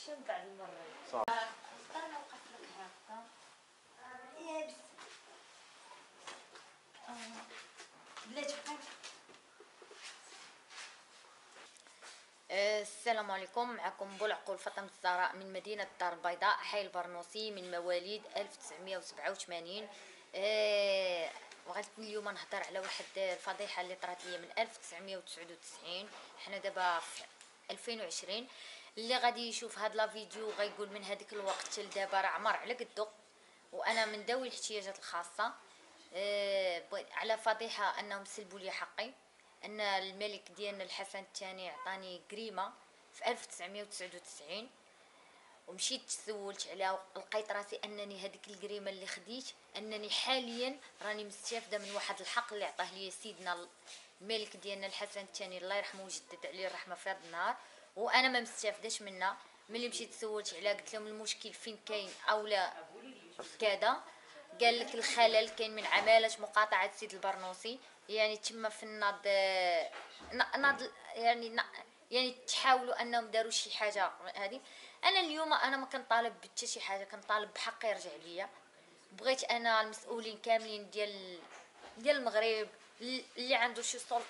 احسن بعد المره. صح. اختار نوقف لك هكا يابس. بلاتي بقى. السلام عليكم، معكم بولعقول فاطمة الزهراء من مدينة الدار البيضاء حي البرنوسي من مواليد 1987. بغيت اليوم نهضر على واحد الفضيحة اللي طرات لي من 1999. حنا دابا في 2020. اللي غادي يشوف هاد لا فيديو غيقول من هذيك الوقت لدابا راه عمر على قدو، وانا من ذوي الاحتياجات الخاصة. على فضيحة انهم سلبوا لي حقي، ان الملك ديالنا الحسن الثاني عطاني قريمه في 1999، ومشيت تسولت عليها لقيت راسي انني هذيك القريمه اللي خديت انني حاليا راني مستافده من واحد الحق اللي عطاه لي سيدنا الملك ديالنا الحسن الثاني الله يرحمه ويجدد عليه الرحمه في هذا النهار، وانا ما مستافداش منها. ملي مشيت تسولت عليها قلت لهم المشكل فين كاين اولا كذا، قال لك الخلل كاين من عماله مقاطعه سيد البرنوسي، يعني تما في الناض يعني تحاولوا انهم داروا شي حاجه هذه. انا اليوم انا ما كنطالب بحتى شي حاجه، كنطالب بحقي يرجع ليا. بغيت انا المسؤولين كاملين ديال المغرب اللي عنده شي سلطه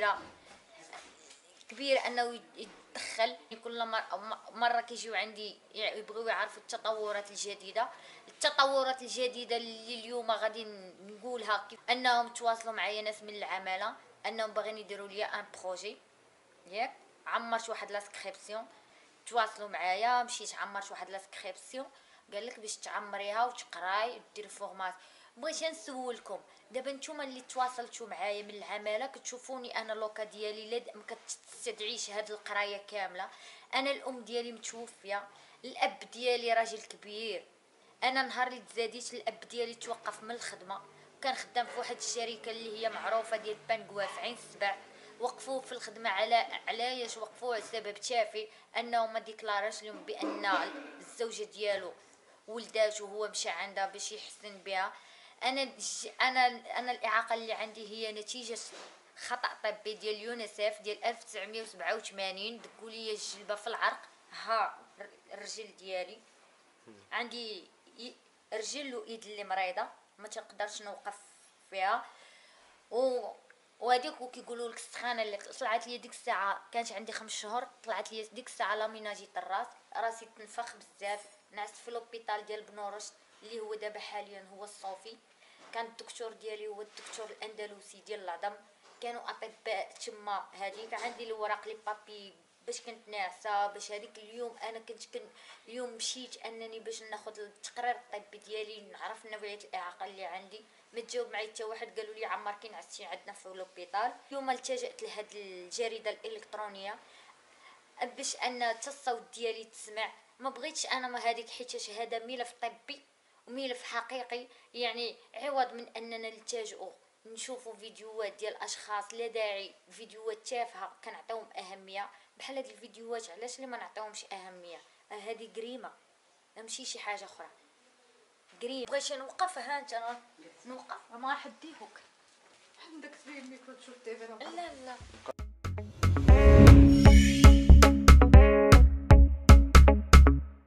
كبيره انه يتدخل. كل مره كيجيو عندي يبغيو يعرفوا التطورات الجديده اللي اليوم غادي نقولها، انهم تواصلوا معايا ناس من العماله انهم باغيين يديروا لي ان بروجي. ياك عمرت واحد لاسكريبسيون، تواصلوا معايا مشيت عمرت واحد لاسكريبسيون، قال لك باش تعمريها وتقراي وديري فورماسيون. بغيت نسولكم دابا نتوما اللي تواصلتوا معايا من العماله كتشوفوني انا لوكا ديالي ما كتستدعيش هاد القرايه كامله. انا الام ديالي متوفيه، الاب ديالي راجل كبير، انا نهار اللي تزاديت الاب ديالي توقف من الخدمه، كان خدام في واحد الشركه اللي هي معروفه ديال بانكوا في عين السبع. وقفوه في الخدمه علاش وقفوه؟ على سبب تافه انه ما ديكلاراش لهم بان الزوجه ديالو ولدات وهو مشى عندها باش يحسن بها. انا الاعاقه اللي عندي هي نتيجه خطا طبي ديال يونيسيف ديال 1987. دقوا لي الجلبه في العرق، ها الرجل ديالي عندي رجل وايد اللي مريضه ما تقدرش نوقف فيها. وهذيك كيقولوا لك السخانه اللي طلعت لي ديك الساعه كانت عندي 5 شهور، طلعت لي ديك الساعه لاميناجيت الراس، راسي تنفخ بزاف، نعست في لوبيتال ديال بنورش اللي هو دابا حاليا هو الصوفي. كان الدكتور ديالي هو الدكتور الاندلسي ديال العظم، كانوا اطباء تما. هذيك عندي الوراق لي بابي باش كنت ناعسه باش هذيك اليوم انا كنت اليوم مشيت انني باش ناخذ التقرير الطبي ديالي نعرف نوعيه الاعاقه اللي عندي. ما تجاوب معايا حتى واحد، قالوا لي عمر كي نعستي عندنا في لوبيتال. اليوم التجأت لهاد الجريده الالكترونيه باش ان الصوت ديالي تسمع. ما بغيتش انا ما هذيك حيت هذا ملف طبي وملف حقيقي، يعني عوض من اننا نلتجئوا نشوفوا فيديوهات ديال اشخاص لا داعي، فيديوهات تافهه كنعطيوهم اهميه بحال هاد الفيديوهات. علاش اللي ما نعطيوهمش اهميه؟ هذه جريمه ماشي شي حاجه اخرى. قريب بغيت نوقف، ها انت نوقف ما حديهوك عندك زين ميكرو تشوف تيفي. لا